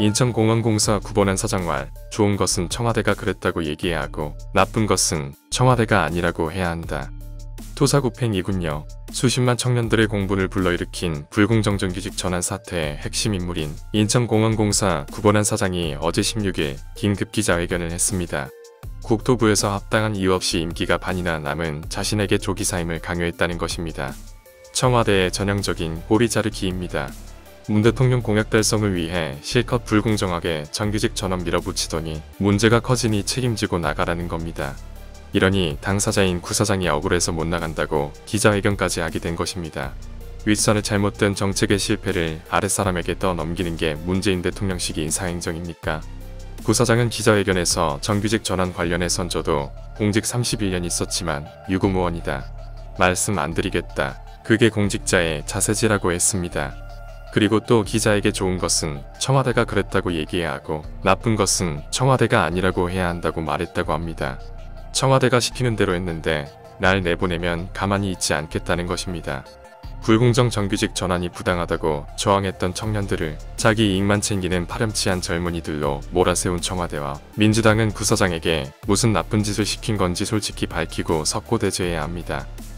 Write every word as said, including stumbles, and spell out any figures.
인천공항공사 구본환 사장 말, 좋은 것은 청와대가 그랬다고 얘기해야 하고 나쁜 것은 청와대가 아니라고 해야 한다. 토사구팽이군요. 수십만 청년들의 공분을 불러일으킨 불공정정규직 전환 사태의 핵심 인물인 인천공항공사 구본환 사장이 어제 십육 일 긴급 기자회견을 했습니다. 국토부에서 합당한 이유 없이 임기가 반이나 남은 자신에게 조기 사임을 강요했다는 것입니다. 청와대의 전형적인 꼬리 자르기입니다. 문 대통령 공약 달성을 위해 실컷 불공정하게 정규직 전원 밀어붙이더니 문제가 커지니 책임지고 나가라는 겁니다. 이러니 당사자인 구사장이 억울해서 못 나간다고 기자회견까지 하게 된 것입니다. 윗선의 잘못된 정책의 실패를 아랫사람에게 떠넘기는 게 문재인 대통령식 인사행정입니까? 구사장은 기자회견에서 정규직 전환 관련해선 저도 공직 삼십일 년 있었지만 유구무원이다. 말씀 안 드리겠다. 그게 공직자의 자세지라고 했습니다. 그리고 또 기자에게 좋은 것은 청와대가 그랬다고 얘기해야 하고 나쁜 것은 청와대가 아니라고 해야 한다고 말했다고 합니다. 청와대가 시키는 대로 했는데 날 내보내면 가만히 있지 않겠다는 것입니다. 불공정 정규직 전환이 부당하다고 저항했던 청년들을 자기 이익만 챙기는 파렴치한 젊은이들로 몰아세운 청와대와 민주당은 구사장에게 무슨 나쁜 짓을 시킨 건지 솔직히 밝히고 석고대죄해야 합니다.